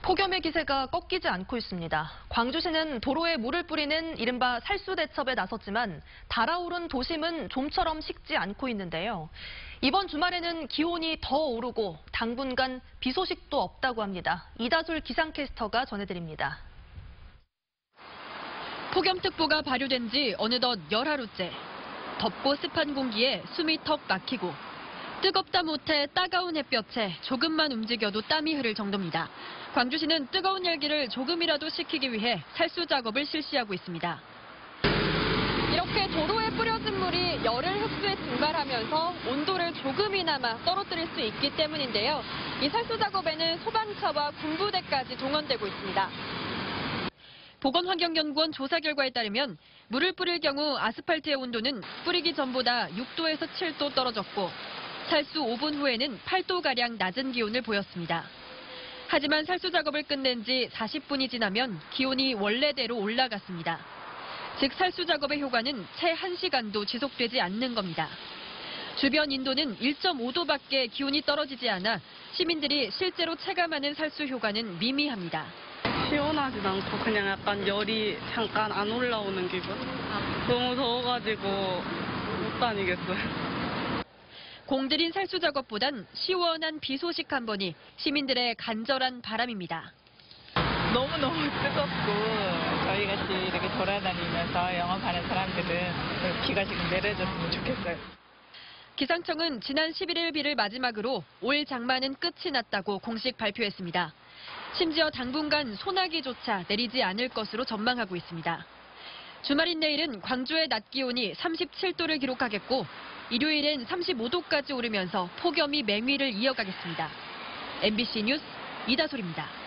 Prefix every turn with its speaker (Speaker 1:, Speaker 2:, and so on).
Speaker 1: 폭염의 기세가 꺾이지 않고 있습니다. 광주시는 도로에 물을 뿌리는 이른바 살수대첩에 나섰지만 달아오른 도심은 좀처럼 식지 않고 있는데요. 이번 주말에는 기온이 더 오르고 당분간 비 소식도 없다고 합니다. 이다솔 기상캐스터가 전해드립니다.
Speaker 2: 폭염특보가 발효된 지 어느덧 열하루째. 덥고 습한 공기에 숨이 턱 막히고 뜨겁다 못해 따가운 햇볕에 조금만 움직여도 땀이 흐를 정도입니다. 광주시는 뜨거운 열기를 조금이라도 식히기 위해 살수 작업을 실시하고 있습니다. 이렇게 도로에 뿌려진 물이 열을 흡수해 증발하면서 온도를 조금이나마 떨어뜨릴 수 있기 때문인데요. 이 살수 작업에는 소방차와 군부대까지 동원되고 있습니다. 보건환경연구원 조사 결과에 따르면 물을 뿌릴 경우 아스팔트의 온도는 뿌리기 전보다 6도에서 7도 떨어졌고 살수 5분 후에는 8도가량 낮은 기온을 보였습니다. 하지만 살수 작업을 끝낸 지 40분이 지나면 기온이 원래대로 올라갔습니다. 즉 살수 작업의 효과는 채 1시간도 지속되지 않는 겁니다. 주변 인도는 1.5도밖에 기온이 떨어지지 않아 시민들이 실제로 체감하는 살수 효과는 미미합니다.
Speaker 3: 시원하진 않고 그냥 약간 열이 잠깐 안 올라오는 기분? 너무 더워가지고 못 다니겠어요.
Speaker 2: 공들인 살수 작업보단 시원한 비 소식 한 번이 시민들의 간절한 바람입니다.
Speaker 4: 너무너무 뜨겁고 저희같이 이렇게 돌아다니면서 영업하는 사람들은 비가 지금 내려줬으면 좋겠어요.
Speaker 2: 기상청은 지난 11일 비를 마지막으로 올 장마는 끝이 났다고 공식 발표했습니다. 심지어 당분간 소나기조차 내리지 않을 것으로 전망하고 있습니다. 주말인 내일은 광주의 낮 기온이 37도를 기록하겠고 일요일엔 35도까지 오르면서 폭염이 맹위를 이어가겠습니다. MBC 뉴스 이다솔입니다.